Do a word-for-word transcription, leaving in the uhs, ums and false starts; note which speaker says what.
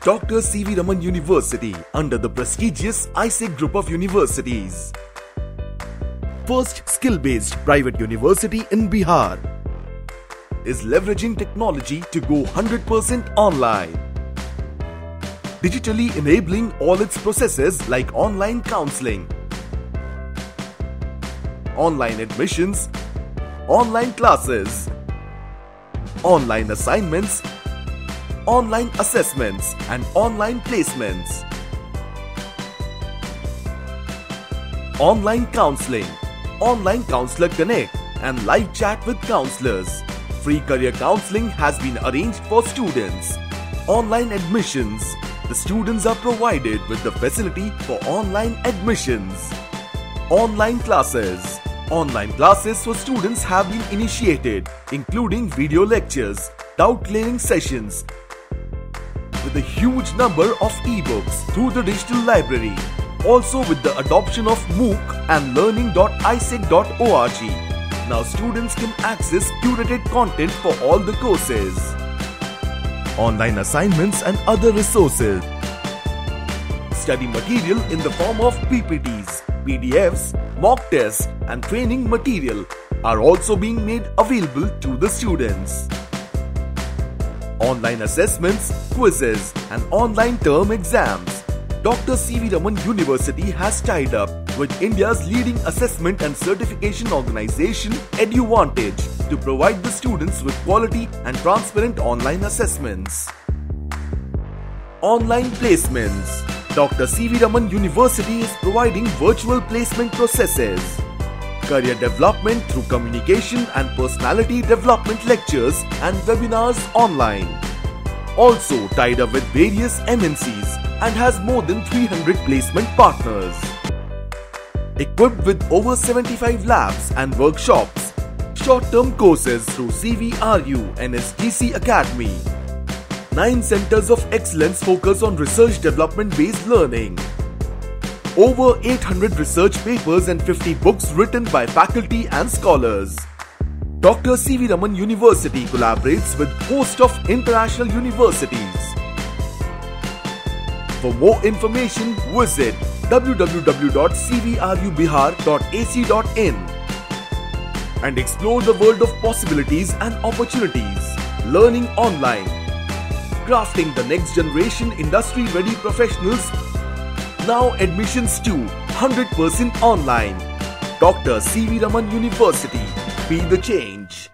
Speaker 1: Doctor C V Raman University under the prestigious I S E C Group of Universities. First skill-based private university in Bihar is leveraging technology to go one hundred percent online. Digitally enabling all its processes like online counseling, online admissions, online classes, online assignments, online assessments and online placements. Online counseling, online counselor connect and live chat with counselors. Free career counseling has been arranged for students. Online admissions, the students are provided with the facility for online admissions. Online classes, online classes for students have been initiated, including video lectures, doubt clearing sessions, with a huge number of e-books through the digital library. Also with the adoption of MOOC and learning dot I S E C dot org. Now students can access curated content for all the courses. Online assignments and other resources. Study material in the form of P P Ts, P D Fs, mock tests and training material are also being made available to the students. Online assessments, quizzes and online term exams. Doctor C V Raman University has tied up with India's leading assessment and certification organization EduVantage to provide the students with quality and transparent online assessments. Online placements. Doctor C V Raman University is providing virtual placement processes, career development through communication and personality development lectures and webinars online. Also tied up with various M N Cs and has more than three hundred placement partners. Equipped with over seventy-five labs and workshops. Short-term courses through C V R U and S G C Academy. Nine centers of excellence focus on research development-based learning. Over eight hundred research papers and fifty books written by faculty and scholars. Doctor C V Raman University collaborates with a host of international universities. For more information, visit w w w dot c v r u bihar dot a c dot in and explore the world of possibilities and opportunities. Learning online. Crafting the next generation industry-ready professionals. Now admissions to one hundred percent online. Doctor C V Raman University. Be the change.